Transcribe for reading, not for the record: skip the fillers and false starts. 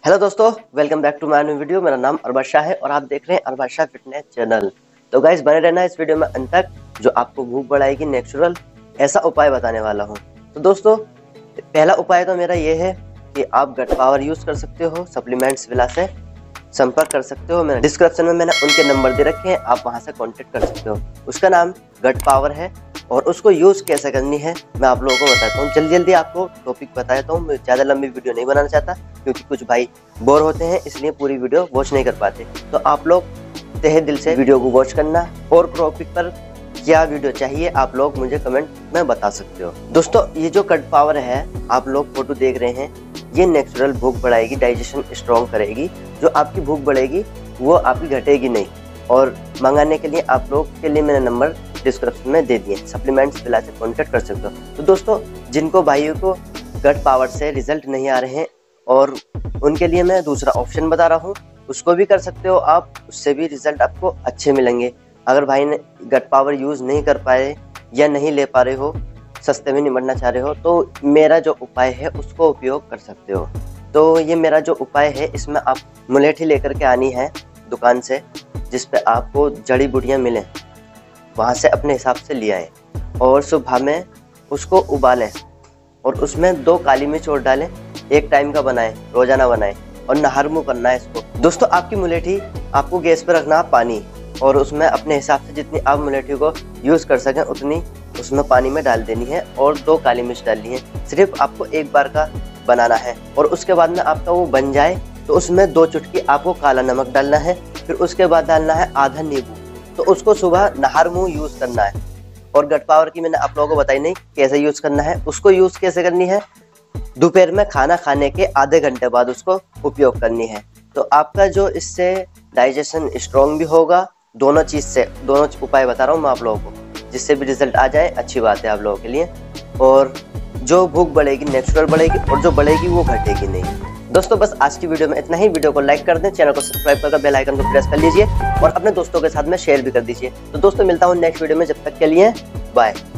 Hello दोस्तों, welcome back to my new video. मेरा नाम अरबाज शाह है और आप देख रहे हैं अरबाज शाह फिटनेस चैनल। तो गाइस, बने रहना इस वीडियो में अंत तक, जो आपको भूख बढ़ाएगी नेचुरल ऐसा उपाय बताने वाला हूं। तो दोस्तों, पहला उपाय तो मेरा ये है कि आप गट पावर यूज कर सकते हो। सप्लीमेंट्स विला से संपर्क कर सकते हो। मैंने डिस्क्रिप्शन में मैंने उनके नंबर दे रखे हैं, आप वहां से कॉन्टेक्ट कर सकते हो। उसका नाम गट पावर है और उसको यूज कैसे करनी है मैं आप लोगों को बताता हूँ। जल्दी जल्दी आपको टॉपिक बताता हूँ। मैं ज़्यादा लंबी वीडियो नहीं बनाना चाहता क्योंकि कुछ भाई बोर होते हैं, इसलिए पूरी वीडियो वॉच नहीं कर पाते। तो आप लोग तहे दिल से वीडियो को वॉच करना और टॉपिक पर क्या वीडियो चाहिए आप लोग मुझे कमेंट में बता सकते हो। दोस्तों, ये जो गट पावर है आप लोग फोटो देख रहे हैं, ये नेचुरल भूख बढ़ाएगी, डाइजेशन स्ट्रॉन्ग करेगी। जो आपकी भूख बढ़ेगी वो आपकी घटेगी नहीं। और मंगाने के लिए आप लोग के लिए मैंने नंबर डिस्क्रिप्शन में दे दिए। सप्लीमेंट्स विला से कॉन्टेक्ट कर सकते हो। तो दोस्तों, जिनको भाइयों को गट पावर से रिजल्ट नहीं आ रहे हैं और उनके लिए मैं दूसरा ऑप्शन बता रहा हूँ, उसको भी कर सकते हो आप, उससे भी रिजल्ट आपको अच्छे मिलेंगे। अगर भाई ने गट पावर यूज़ नहीं कर पाए या नहीं ले पा रहे हो, सस्ते में निपटना चाह रहे हो, तो मेरा जो उपाय है उसको उपयोग कर सकते हो। तो ये मेरा जो उपाय है, इसमें आप मुलेठी लेकर के आनी है दुकान से, जिस पे आपको जड़ी बूटियाँ मिलें, वहाँ से अपने हिसाब से ले आए और सुबह में उसको उबालें और उसमें 2 काली मिर्च और डालें। एक टाइम का बनाएं, रोजाना बनाएं और नहर मुँह करना है इसको। दोस्तों, आपकी मुलेठी आपको गैस पर रखना पानी, और उसमें अपने हिसाब से जितनी आप मुलेठी को यूज़ कर सकें उतनी उसमें पानी में डाल देनी है और 2 काली मिर्च डालनी है। सिर्फ आपको एक बार का बनाना है और उसके बाद में आपका वो बन जाए तो उसमें 2 चुटकी आपको काला नमक डालना है। फिर उसके बाद डालना है आधा नींबू। तो उसको सुबह नहर मुँह यूज़ करना है। और गट पावर की मैंने आप लोगों को बताई नहीं कैसे यूज़ करना है। उसको यूज़ कैसे करनी है, दोपहर में खाना खाने के आधे घंटे बाद उसको उपयोग करनी है। तो आपका जो इससे डाइजेशन स्ट्रॉन्ग भी होगा। दोनों चीज़ से, दोनों उपाय बता रहा हूँ मैं आप लोगों को, जिससे भी रिजल्ट आ जाए अच्छी बात है आप लोगों के लिए। और जो भूख बढ़ेगी नेचुरल बढ़ेगी और जो बढ़ेगी वो घटेगी नहीं। दोस्तों, बस आज की वीडियो में इतना ही। वीडियो को लाइक कर दें, चैनल को सब्सक्राइब कर बेल आइकन को प्रेस कर लीजिए और अपने दोस्तों के साथ में शेयर भी कर दीजिए। तो दोस्तों, मिलता हूँ नेक्स्ट वीडियो में। जब तक के लिए बाय।